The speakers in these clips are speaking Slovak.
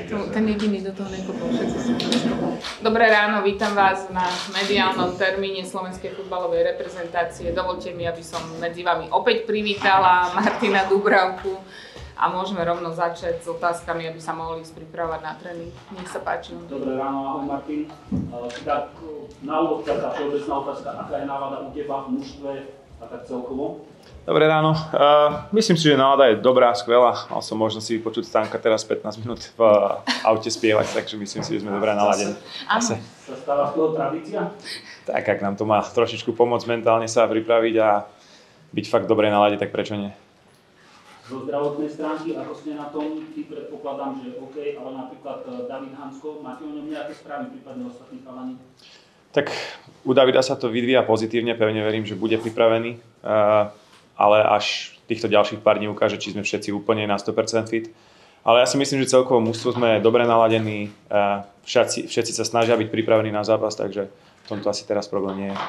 ten jediný do toho nekopol, všetci sú to. Dobré ráno, vítam vás na mediálnom termíne slovenskej futbalovej reprezentácie. Dovoľte mi, aby som medzi vami opäť privítala Martina Dúbravku a môžeme rovno začať s otázkami, aby sa mohli ísť pripravovať na tréning. Nech sa páči. Dobré ráno, ahoj Martin. Tak na úvod taká všeobecná otázka, aká je nálada u teba v mužstve a tak celkovo? Dobré ráno. Myslím si, že nálada je dobrá, skvelá. Mal som možnosť si vypočuť Stanka teraz 15 minút v aute spievať, takže myslím si, že sme dobré naladení. Sa stáva z toho tradícia? Tak, ak nám to má trošičku pomôcť mentálne sa pripraviť a byť fakt dobre nalade, tak prečo nie? Zo zdravotnej stránky, ako ste na tom, ty predpokladám, že OK, ale napríklad David Hansko, máte o ňom nejaké správy, prípadne ostatní chalani? Tak u Davida sa to vyvíja pozitívne, pevne verím, že bude pripravený. Ale až týchto ďalších pár dní ukáže, či sme všetci úplne na 100% fit. Ale ja si myslím, že celkovo mužstvo sme dobre naladení, všetci sa snažia byť pripravení na zápas, takže v tomto asi teraz problém nie je.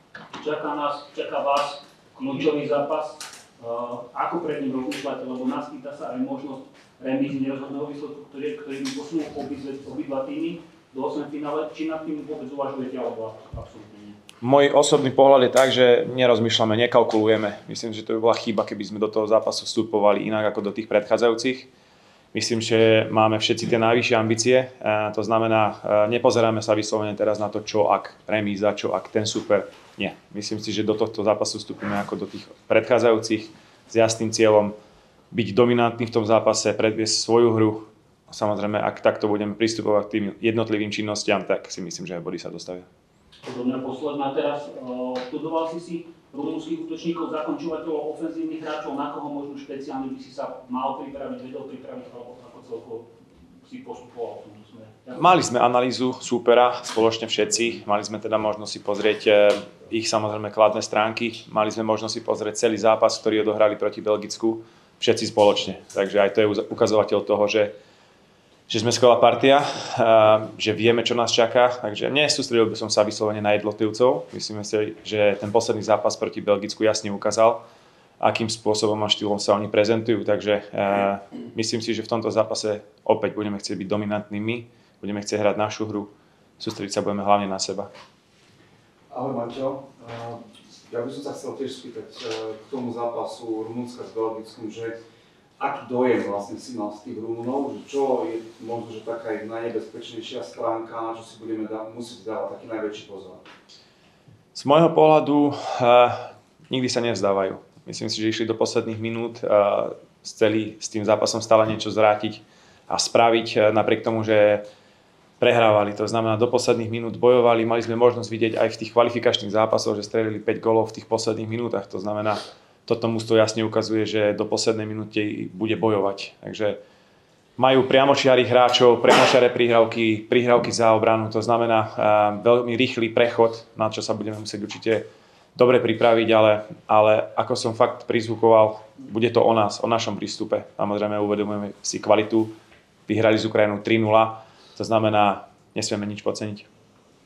Čaká vás kľúčový zápas. Ako pred ním rozmýšľate, lebo naskýta sa aj možnosť remízy nerozhodného výsledku, ktorý by posunul obidva týmy do 8. finále. Či nad tým vôbec uvažujete, alebo absolútne nie? Môj osobný pohľad je tak, že nerozmýšľame, nekalkulujeme. Myslím, že to by bola chyba, keby sme do toho zápasu vstupovali inak ako do tých predchádzajúcich. Myslím, že máme všetci tie najvyššie ambície. To znamená, nepozeráme sa vyslovene teraz na to, čo ak remíza, čo ak ten super. Nie. Myslím si, že do tohto zápasu vstupíme ako do tých predchádzajúcich s jasným cieľom byť dominantný v tom zápase, predviesť svoju hru. Samozrejme, ak takto budeme pristupovať k tým jednotlivým činnostiam, tak si myslím, že aj body sa dostavia. Do mňa posledná teraz. Študoval si rumunských útočníkov, zakončovateľov, ofenzívnych hráčov, na koho možno špeciálne by si sa mal pripraviť, vedel pripraviť, alebo ako celkovo si postupoval v tomto smere? Mali sme analýzu súpera, spoločne všetci. Mali sme teda možnosť si pozrieť ich samozrejme kladné stránky. Mali sme možnosť si pozrieť celý zápas, ktorý odohrali proti Belgicku, všetci spoločne. Takže aj to je ukazovateľ toho, že sme skvelá partia, že vieme, čo nás čaká. Takže nesústredil by som sa vyslovene na jednotlivcov. Myslím si, že ten posledný zápas proti Belgicku jasne ukázal, akým spôsobom a štýlom sa oni prezentujú. Takže myslím si, že v tomto zápase opäť budeme chcieť byť dominantnými, budeme chcieť hrať našu hru, sústrediť sa budeme hlavne na seba. Ahoj Maťo, ja by som sa chcel tiež spýtať k tomu zápasu Rumunska s Belgickom, že aký dojem vlastne si mal z tých Rumunov, že čo je možno, že taká ich najnebezpečnejšia stránka, na čo si budeme musieť dávať taký najväčší pozor? Z môjho pohľadu nikdy sa nevzdávajú. Myslím si, že išli do posledných minút, chceli s tým zápasom stále niečo zvrátiť a spraviť, napriek tomu, že prehrávali. To znamená, do posledných minút bojovali, mali sme možnosť vidieť aj v tých kvalifikačných zápasoch, že strelili 5 gólov v tých posledných minútach. To znamená, toto mužstvo jasne ukazuje, že do poslednej minúty bude bojovať. Takže majú priamočiarých hráčov, priamočiare prihrávky za obranu. To znamená veľmi rýchly prechod, na čo sa budeme musieť určite dobre pripraviť, ale ako som fakt prizvukoval, bude to o nás, o našom prístupe. Samozrejme uvedomujeme si kvalitu. Vyhrali z Ukrajinou 3-0, to znamená, nesmieme nič podceniť.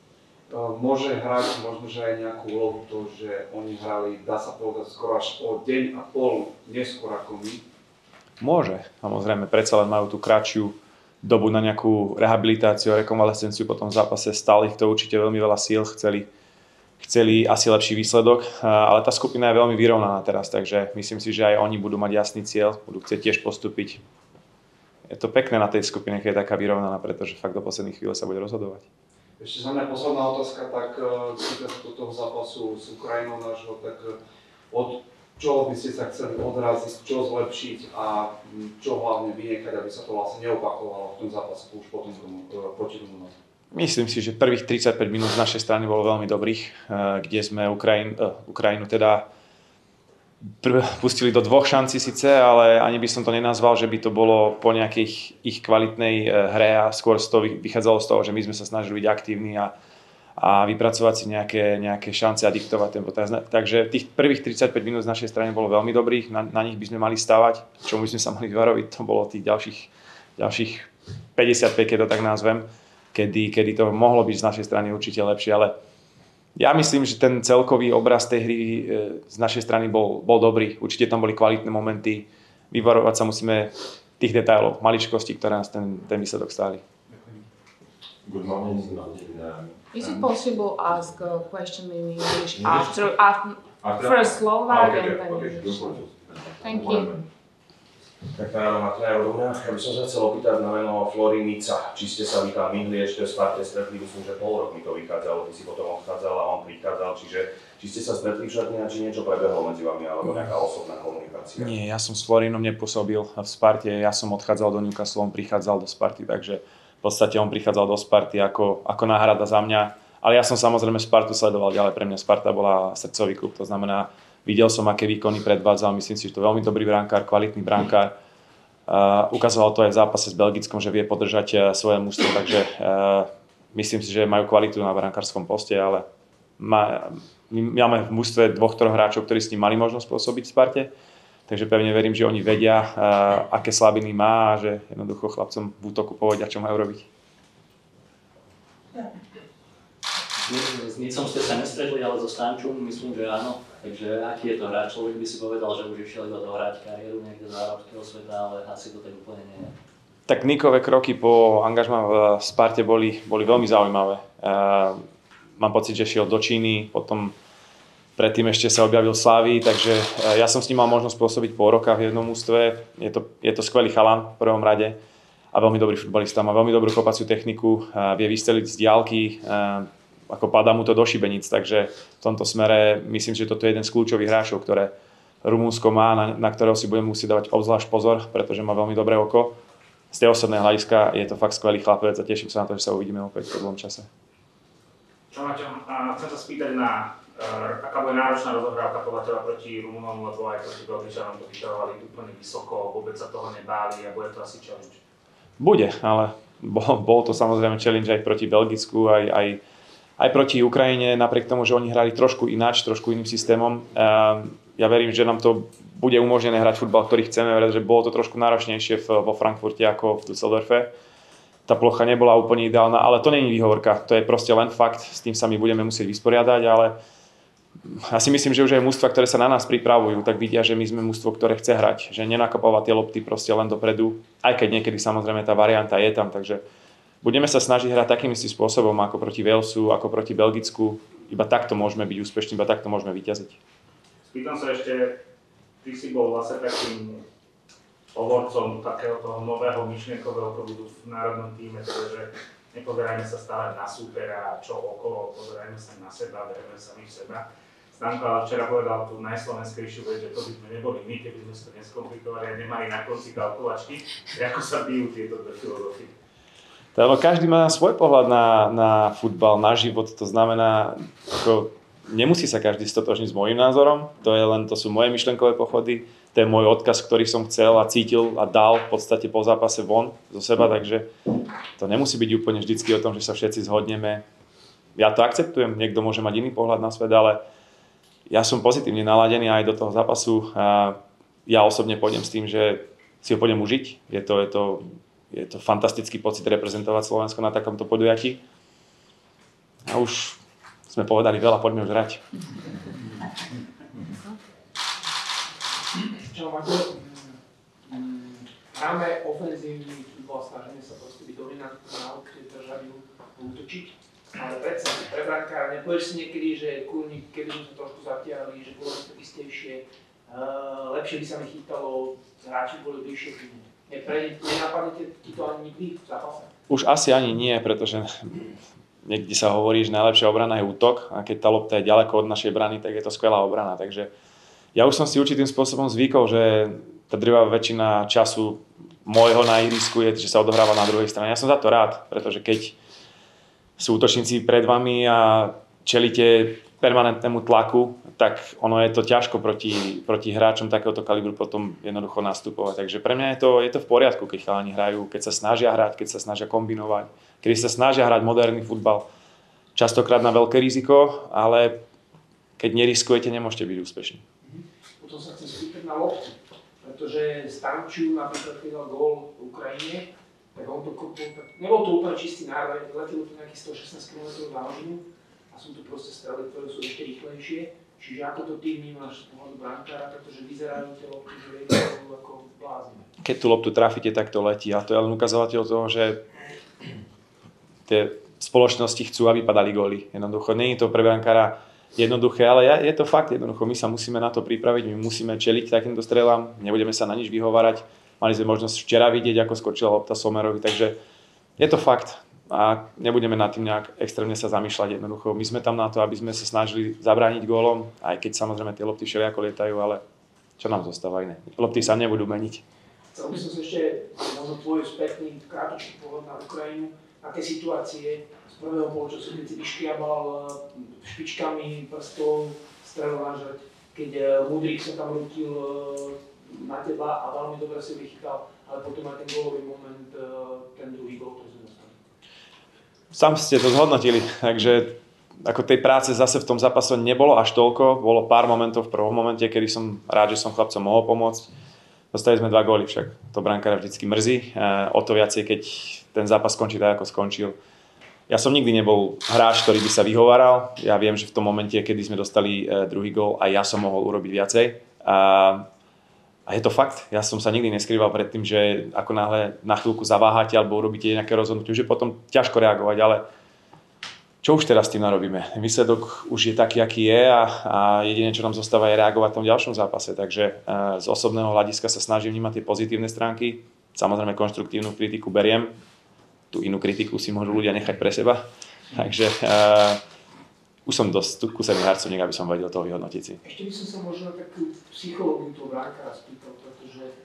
Môže hrať možno, že aj nejakú úlohu to, že oni hrali, dá sa povedať, skoro až o deň a pol neskôr ako my? Môže, samozrejme, predsa len majú tú kratšiu dobu na nejakú rehabilitáciu a rekonvalescenciu po tom zápase. Stále ich to určite veľmi veľa síl, chceli asi lepší výsledok, ale tá skupina je veľmi vyrovnaná teraz, takže myslím si, že aj oni budú mať jasný cieľ, budú chcieť tiež postúpiť. Je to pekné na tej skupine, keď je taká vyrovnaná, pretože fakt do posledných chvíľ sa bude rozhodovať. Ešte za mňa posledná otázka, tak do toho zápasu s Ukrajinou nášho, tak od čoho by ste sa chceli odraziť, čo zlepšiť a čo hlavne vynechať, aby sa to vlastne neopakovalo v tom zápase už potom proti Rumunom? Myslím si, že prvých 35 minút z našej strany bolo veľmi dobrých, kde sme Ukrajinu teda pustili do dvoch šancí síce, ale ani by som to nenazval, že by to bolo po nejakej ich kvalitnej hre a skôr z toho vychádzalo z toho, že my sme sa snažili byť aktívni a vypracovať si nejaké šance a diktovať tempo. Takže tých prvých 35 minút z našej strany bolo veľmi dobrých, na nich by sme mali stávať, čomu by sme sa mali vyvaroviť, to bolo tých ďalších 55, keď to tak nazvem, kedy to mohlo byť z našej strany určite lepšie, ale ja myslím, že ten celkový obraz tej hry z našej strany bol dobrý. Určite tam boli kvalitné momenty. Vyvarovať sa musíme tých detailov, maličkostí, ktoré nás ten výsledok stáli. Good morning. Is it possible to ask a question in English after first Slovak and then English? Thank you. Tak Martina Rodovňa, ja by som sa chcel opýtať na meno Florinica. Či ste sa vy tam minuli ešte v Sparte stretli, myslím, že pol rok mi to vychádzalo, ty si potom odchádzal a on prichádzal, či ste sa stretli však či niečo prebehlo medzi vami, alebo nejaká osobná komunikácia? Nie, ja som s Florinom nepôsobil v Sparte, ja som odchádzal do Newcastle, on prichádzal do Sparty, takže v podstate on prichádzal do Sparty ako náhrada za mňa. Ale ja som samozrejme Spartu sledoval ďalej, pre mňa Sparta bola srdcový klub, to znamená, videl som, aké výkony predvádzal, myslím si, že to je veľmi dobrý brankár, kvalitný brankár. Ukazoval to aj v zápase s Belgickom, že vie podržať svoje mužstvo, takže myslím si, že majú kvalitu na brankárskom poste, ale my máme v mužstve 2-3 hráčov, ktorí s ním mali možnosť pôsobiť v Sparte, takže pevne verím, že oni vedia, aké slabiny má a že jednoducho chlapcom v útoku povedia, čo majú robiť. S Nicom ste sa nestretli, ale so Stančom myslím, že áno. Takže aký je to hráč? Človek by si povedal, že už išiel iba dohrať kariéru niekde z arabského sveta, ale asi to tak úplne nie je. Tak Nikové kroky po angažmá v Sparte boli veľmi zaujímavé. Mám pocit, že šiel do Číny, potom predtým ešte sa objavil v Slávii, takže ja som s ním mal možnosť pôsobiť pol roka v jednom ústve. Je to skvelý chalan v prvom rade a veľmi dobrý futbalista. Má veľmi dobrú kopaciu techniku, vie vysteliť z diaľky, ako padá mu to do šibeníc, takže v tomto smere myslím, že toto je jeden z kľúčových hráčov, ktoré Rumunsko má, na ktorého si budeme musieť dávať obzvlášť pozor, pretože má veľmi dobré oko. Z tej osobnej hľadiska je to fakt skvelý chlapec a teším sa na to, že sa uvidíme opäť po dlhom čase. Čo Maťo, chcem sa spýtať aká bude náročná rozohrávka podľa teba proti Rumunom, lebo aj proti Belgičanom to vyťahovali úplne vysoko, vôbec sa toho nebáli a bude to asi challenge? Bude, ale bol to samozrejme challenge aj proti Belgicku, aj proti Ukrajine, napriek tomu, že oni hrali trošku ináč, trošku iným systémom. Ja verím, že nám to bude umožnené hrať futbal, ktorý chceme, pretože bolo to trošku náročnejšie vo Frankfurte ako v Düsseldorfe. Tá plocha nebola úplne ideálna, ale to nie je výhovorka, to je proste len fakt, s tým sa my budeme musieť vysporiadať, ale ja si myslím, že už aj mužstva, ktoré sa na nás pripravujú, tak vidia, že my sme mužstvo, ktoré chce hrať, že nenakopávať tie lopty proste len dopredu, aj keď niekedy samozrejme tá varianta je tam, takže budeme sa snažiť hrať takým istým spôsobom ako proti Walesu, ako proti Belgicku. Iba takto môžeme byť úspešní, iba takto môžeme vyťaziť. Spýtam sa ešte, ty si bol vlastne takým hovorcom takého toho nového myšlienkového prúdu v národnom týme, teda, že nepozerajme sa stále na súpera, čo okolo, pozerajme sa na seba, verme sami v seba. Stanko ale včera povedal tú najslovenskejšiu vec, že to by sme neboli my, keby sme to neskomplikovali a nemali na konci kalkulačky. Ako sa bijú tieto dve filozofie? Lebo každý má svoj pohľad na futbal, na život, to znamená, ako nemusí sa každý stotožniť s môjim názorom, to sú moje myšlenkové pochody, to je môj odkaz, ktorý som chcel a cítil a dal v podstate po zápase von zo seba, takže to nemusí byť úplne vždycky o tom, že sa všetci zhodneme. Ja to akceptujem, niekto môže mať iný pohľad na svet, ale ja som pozitívne naladený aj do toho zápasu a ja osobne pôjdem s tým, že si ho pôjdem užiť, je to fantastický pocit reprezentovať Slovensko na takomto podujatí. A už sme povedali veľa, poďme už hrať. Čo, Maťo, máme ofenzívny futbal, snažíme sa proste byť dominantný národ, ktorý držajú útočiť, ale predsa pre brankára nepovieš si niekedy, že Kurník, keby sme sa trošku zatiahli, že bolo to istejšie, lepšie by sa mi chytalo, hráči boli bližšie k ním. Nenapadne ti to ani nikdy v zápase? Už asi ani nie, pretože niekde sa hovorí, že najlepšia obrana je útok a keď tá lopta je ďaleko od našej brany, tak je to skvelá obrana. Takže ja už som si určitým spôsobom zvykol, že tá drvivá väčšina času môjho na ihrisku je, že sa odohráva na druhej strane. Ja som za to rád, pretože keď sú útočníci pred vami a čelíte permanentnému tlaku, tak ono je to ťažko proti hráčom takéhoto kalibru potom jednoducho nastupovať. Takže pre mňa je to v poriadku, keď chalani hrajú, keď sa snažia hrať, keď sa snažia kombinovať, keď sa snažia hrať moderný futbal. Častokrát na veľké riziko, ale keď neriskujete, nemôžete byť úspešní. Potom sa chcem spýtať na loptu, pretože Stančiu napríklad keď dal gól v Ukrajine, tak on to kopol, nebol to úplne čistý národ, letelo to nejakých 116 km za hodinu a sú tu proste strely, ktoré sú ešte rýchlejšie. Čiže ako to ty vnímaš z pohľadu brankára, pretože vyzerajú tie lopty, že vedia ako blázni. Keď tú loptu trafíte, tak to letí. A to je len ukazovateľ toho, že tie spoločnosti chcú, aby padali góly. Jednoducho, nie je to pre brankára jednoduché, ale je to fakt jednoducho. My sa musíme na to pripraviť, my musíme čeliť takýmto strelám, nebudeme sa na nič vyhovárať. Mali sme možnosť včera vidieť, ako skočila lopta Sommerovi, takže je to fakt. A nebudeme nad tým nejak extrémne sa zamýšľať jednoducho. My sme tam na to, aby sme sa snažili zabrániť gólom, aj keď samozrejme tie lopty všelijako lietajú, ale čo nám zostáva iné? Lopty sa nebudú meniť. Chcel by som sa ešte možno tvoj spätný krátočný pohľad na Ukrajinu, aké situácie z prvého polčasu, keď si vyškriabal špičkami prstov, strelom na žrť, keď Mudrík sa tam rútil na teba a veľmi dobre si vychytal, ale potom aj ten gólový moment, ten druhý gól, ktorý sme dostali. Sám ste to zhodnotili, takže ako tej práce zase v tom zápase nebolo až toľko. Bolo pár momentov v prvom momente, kedy som rád, že som chlapcom mohol pomôcť. Dostali sme 2 góly však. To brankára vždycky mrzí. O to viacej, keď ten zápas skončí tak, ako skončil. Ja som nikdy nebol hráč, ktorý by sa vyhováral. Ja viem, že v tom momente, kedy sme dostali druhý gól, aj ja som mohol urobiť viacej. A je to fakt, ja som sa nikdy neskrýval pred tým, že ako náhle na chvíľku zaváhate alebo urobíte nejaké rozhodnutie, že potom ťažko reagovať, ale čo už teraz s tým narobíme? Výsledok už je taký, aký je a jediné, čo nám zostáva, je reagovať v tom ďalšom zápase. Takže z osobného hľadiska sa snažím vnímať tie pozitívne stránky. Samozrejme konštruktívnu kritiku beriem, tú inú kritiku si môžu ľudia nechať pre seba. Takže už som dosť skúsený harcovník, aby som vedel toho vyhodnotiť si. Ešte by som sa možno takú psychológiu toho brankára spýtal, pretože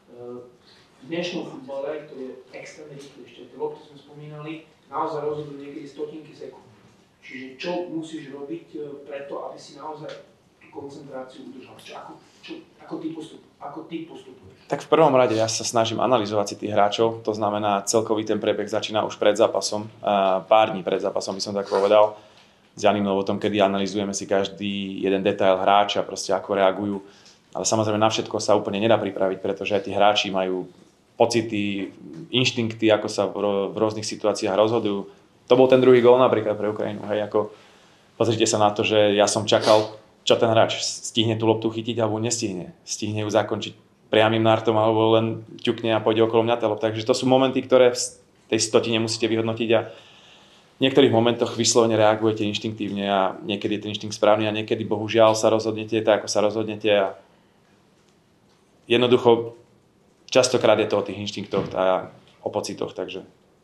v dnešnom futbale, ktorý je extrémne rýchly, ešte tie lopty sme spomínali, naozaj rozhodujú niekedy stotinky sekúnd. Čiže čo musíš robiť preto, aby si naozaj tú koncentráciu udržal? Ako ty postupuješ? Tak v prvom rade ja sa snažím analyzovať si tých hráčov, to znamená celkový ten prebeh začína už pred zápasom, pár dní pred zápasom by som tak povedal. S Janim Novotom, kedy analyzujeme si každý jeden detail hráča, proste ako reagujú. Ale samozrejme na všetko sa úplne nedá pripraviť, pretože aj tí hráči majú pocity, inštinkty, ako sa v rôznych situáciách rozhodujú. To bol ten druhý gól napríklad pre Ukrajinu. Hej, ako, pozrite sa na to, že ja som čakal, čo ten hráč stihne tú loptu chytiť alebo nestihne. Stihne ju zakončiť priamým nartom alebo len ťukne a pôjde okolo mňa tá lopta. Takže to sú momenty, ktoré v tej stotine musíte vyhodnotiť a v niektorých momentoch vyslovene reagujete inštinktívne a niekedy je ten inštinkt správny a niekedy bohužiaľ sa rozhodnete tak, ako sa rozhodnete a jednoducho častokrát je to o tých inštinktoch a o pocitoch, takže.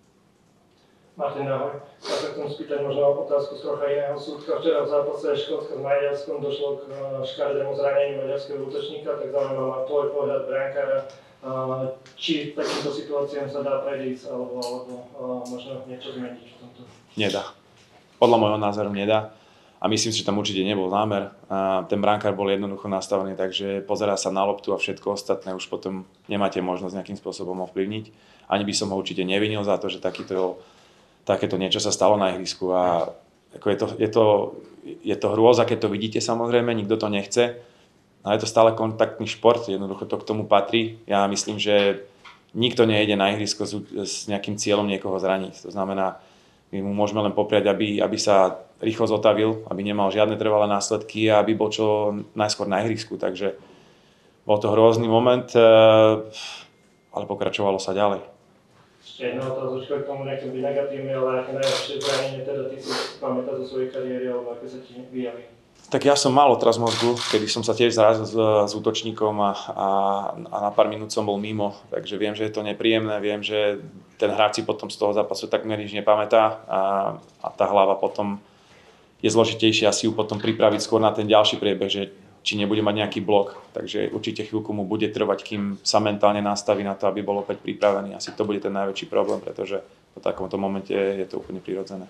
Martin, ahoj. Ja sa chcem spýtať možno otázku z trocha iného súdka. Včera v zápase Škótska s Maďarskom došlo k škaredému zraneniu maďarského útočníka, tak zaujíma ma tvoj pohľad brankára. Či takýmto situáciám sa dá predísť alebo možno niečo zmeniť v tomto? Nedá. Podľa môjho názoru nedá. A myslím si, že tam určite nebol zámer. Ten brankár bol jednoducho nastavený, takže pozerá sa na loptu a všetko ostatné už potom nemáte možnosť nejakým spôsobom ovplyvniť. Ani by som ho určite nevinil za to, že takéto niečo sa stalo na ihrisku. A ako je to hrôza, keď to vidíte samozrejme, nikto to nechce. Ale je to stále kontaktný šport, jednoducho to k tomu patrí. Ja myslím, že nikto nejde na ihrisko s nejakým cieľom niekoho zraniť. To znamená, my mu môžeme len popriať, aby sa rýchlo zotavil, aby nemal žiadne trvalé následky a aby bol čo najskôr na ihrisku. Takže bol to hrôzny moment, ale pokračovalo sa ďalej. Ešte jedna otázočka k tomu, nechcem byť negatívny, ale aké najlepšie zranenie teda ty si pamätáš zo svojej kariéry, alebo aké sa ti vyjaví? Tak ja som mal otraz mozgu, kedy som sa tiež zrazil s útočníkom a na pár minút som bol mimo, takže viem, že je to nepríjemné, viem, že ten hráč si potom z toho zápasu takmer nič nepamätá a tá hlava potom je zložitejšia si ju potom pripraviť skôr na ten ďalší priebeh, že či nebude mať nejaký blok, takže určite chvíľku mu bude trvať, kým sa mentálne nastaví na to, aby bol opäť pripravený. Asi to bude ten najväčší problém, pretože v takomto momente je to úplne prirodzené.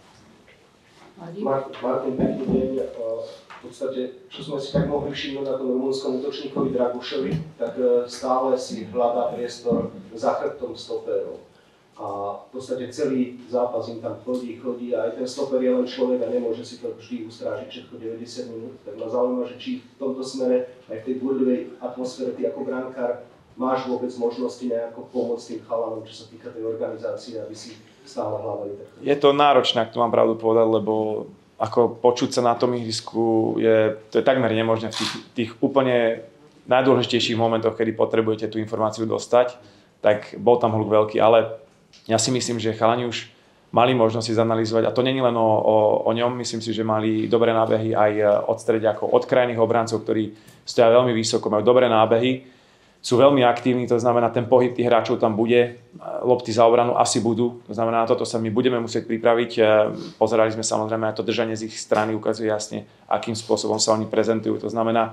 Martin, pekný deň. V podstate, čo sme si tak mohli všimnúť na tom rumunskom útočníkovi Dragušovi, tak stále si hľadá priestor za chrbtom stopérov. A v podstate celý zápas im tam chodí a aj ten stoper je len človek a nemôže si to vždy ustrážiť všetko 90 minút. Tak ma zaujíma, že či v tomto smere aj v tej burdovej atmosfére ty ako brankár máš vôbec možnosti nejako pomôcť tým chalanom, čo sa týka tej organizácie, aby si stále hľadali takto. Je to náročné, ak to mám pravdu povedať, lebo ako počuť sa na tom ihrisku, to je takmer nemožné v tých úplne najdôležitejších momentoch, kedy potrebujete tú informáciu dostať, tak bol tam hluk veľký, ale ja si myslím, že chalani už mali možnosť si zanalýzovať, a to nie je len o ňom, myslím si, že mali dobré nábehy aj od strediakov, od krajných obrancov, ktorí stoja veľmi vysoko, majú dobré nábehy, sú veľmi aktívni, to znamená, ten pohyb tých hráčov tam bude, lopty za obranu asi budú, to znamená, na toto sa my budeme musieť pripraviť. Pozerali sme samozrejme aj to držanie z ich strany, ukazuje jasne, akým spôsobom sa oni prezentujú, to znamená,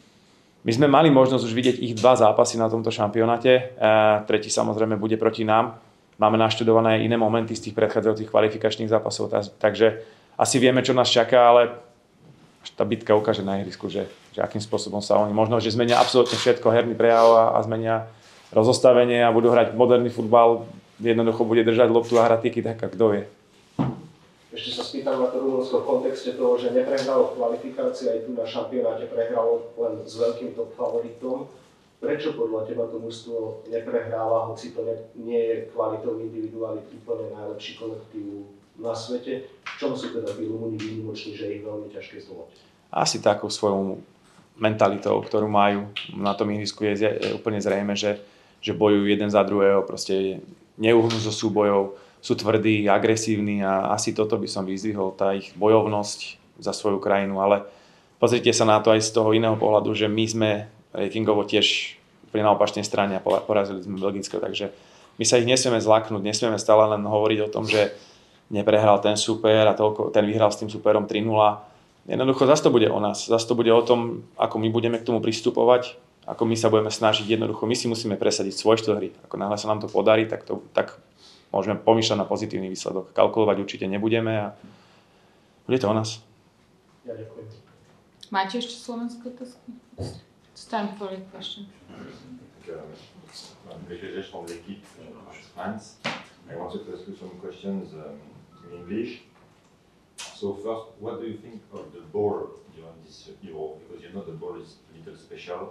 my sme mali možnosť už vidieť ich 2 zápasy na tomto šampionáte, tretí samozrejme bude proti nám, máme naštudované aj iné momenty z tých predchádzajúcich kvalifikačných zápasov, takže asi vieme, čo nás čaká, ale tá bitka ukáže na ihrisku, že akým spôsobom sa oni možno, že zmenia absolútne všetko, herný prejav a zmenia rozostavenie a budú hrať moderný futbal, jednoducho bude držať loptu a hrať tiki-taka, kto vie. Ešte sa spýtam na to Rumunsko v kontexte toho, že neprehralo v kvalifikácii, aj tu na šampionáte prehralo len s veľkým top favoritom. Prečo podľa teba to mužstvo neprehráva, hoci to nie je kvalitou individuality úplne najlepší kolektív na svete? V čom sú teda tí Rumúni výnimoční, že ich veľmi ťažké zdolať? Asi takou svojou mentalitou, ktorú majú na tom ihrisku, je úplne zrejme, že bojujú jeden za druhého, proste neuhnú zo súbojov, sú tvrdí, agresívni a asi toto by som vyzdvihol, tá ich bojovnosť za svoju krajinu, ale pozrite sa na to aj z toho iného pohľadu, že my sme ratingovo tiež úplne na opačnej strane a porazili sme Belgicko, takže my sa ich nesmieme zlaknúť, nesmieme stále len hovoriť o tom, že neprehral ten super a ten vyhral s tým superom 3-0. Jednoducho zase to bude o nás, zase to bude o tom, ako my budeme k tomu pristupovať, ako my sa budeme snažiť, jednoducho my si musíme presadiť svoj štýl hry. Ako náhle sa nám to podarí, tak môžeme pomýšľať na pozitívny výsledok. Kalkulovať určite nebudeme a bude to o nás. Ja ďakujem. Máte ešte slovenskú otázku? It's time for a question. From l'équipe France. I wanted to ask you some questions in English. So first, what do you think of the ball during this Euro? Because you know the ball is a little special.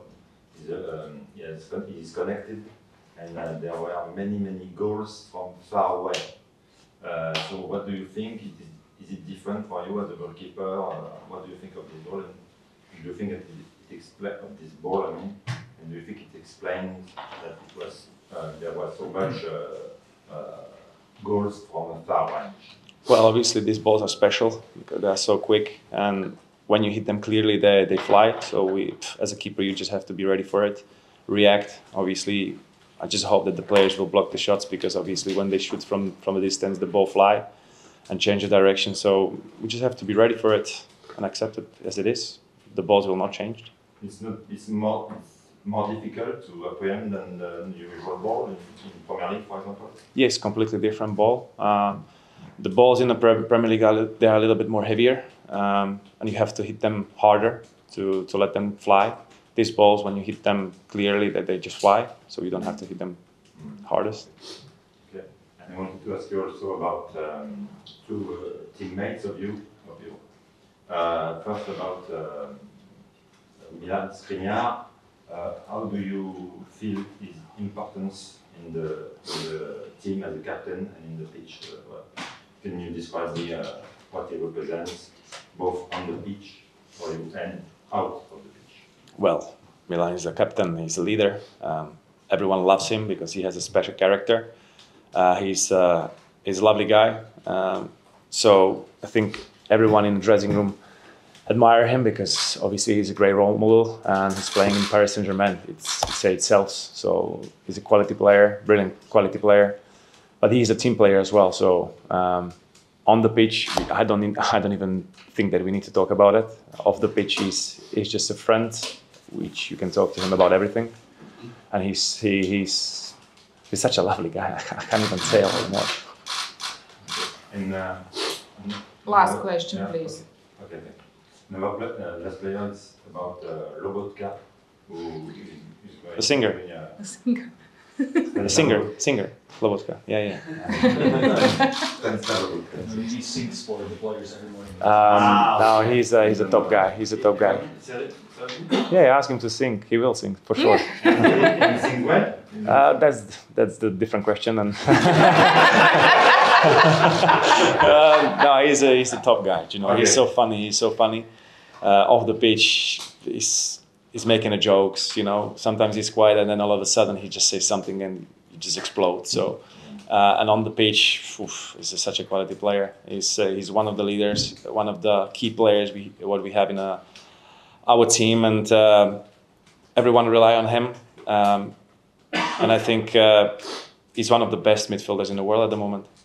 It is connected, and there were many goals from far away. So what do you think? Is it different for you as a goalkeeper? What do you think of this ball? And do you think that of this ball? And do you think it explains that there was so much goals from a far range? Well, obviously these balls are special because they are so quick, and when you hit them clearly, they fly. So as a keeper, you just have to be ready for it, react. Obviously, I just hope that the players will block the shots because obviously when they shoot from a distance, the ball fly and change the direction. So we just have to be ready for it and accept it as it is. The balls will not change. It's more difficult to apprehend than the usual ball in Premier League, for example? Yes, completely different ball. The balls in the Premier League they are a little bit more heavier, and you have to hit them harder to let them fly. These balls, when you hit them clearly, they just fly, so you don't have to hit them hardest. Okay. And I wanted to ask you also about two teammates of you. First about Milan Skriniar. How do you feel his importance in the team as a captain and in the pitch? Can you describe what he represents, both on the pitch and out of the pitch? Well, Milan is a captain, he's a leader. Everyone loves him because he has a special character. He's a lovely guy. So I think everyone in the dressing room admire him because obviously he's a great role model and he's playing in Paris Saint-Germain. It sells. So he's a quality player, brilliant quality player. But he's a team player as well. So on the pitch, I don't even think that we need to talk about it. Off the pitch, he's just a friend, which you can talk to him about everything. And he's such a lovely guy. I can't even say a lot more. Last question, please. Okay. Last player is about Lobotka, who is the singer. The singer, Lobotka. Yeah. He sings for the players every morning. No, he's a top guy. He's a top guy. Yeah, ask him to sing. He will sing for sure. Can he sing well? That's the different question. And No, he's a top guy. You know, Okay. He's so funny. He's so funny. Off the pitch, he's making the jokes. You know, sometimes he's quiet, and then all of a sudden he just says something and he just explodes. So, and on the pitch, he's such a quality player. He's one of the leaders, one of the key players what we have in our team, and everyone rely on him. And I think he's one of the best midfielders in the world at the moment.